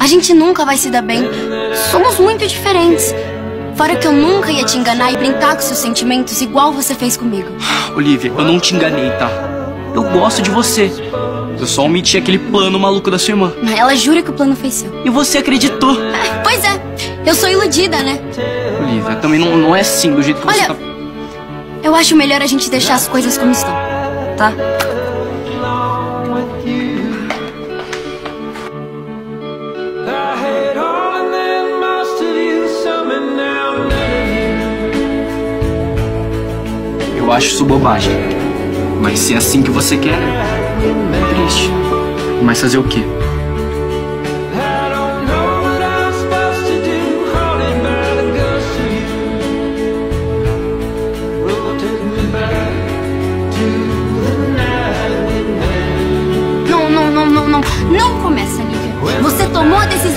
A gente nunca vai se dar bem. Somos muito diferentes. Fora que eu nunca ia te enganar e brincar com seus sentimentos igual você fez comigo. Olivia, eu não te enganei, tá? Eu gosto de você. Eu só omiti aquele plano maluco da sua irmã. Ela jura que o plano foi seu. E você acreditou. Pois é, eu sou iludida, né? Olivia, também não é assim, do jeito que você tá... Eu acho melhor a gente deixar as coisas como estão, tá? Eu acho isso bobagem. Mas se é assim que você quer, é triste. Mas fazer o quê? Não começa, Lívia. Você tomou a decisão